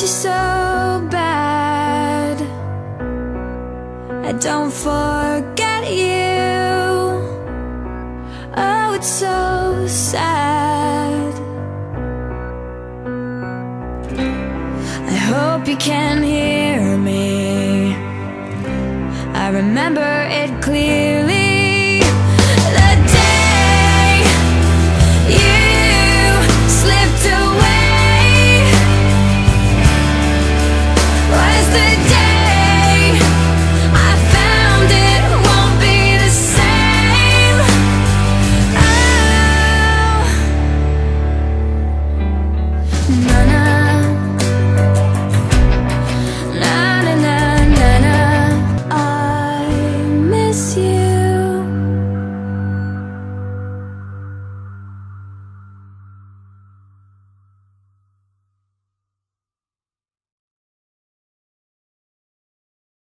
you so bad. I don't forget you. Oh, it's so sad. I hope you can hear me. I remember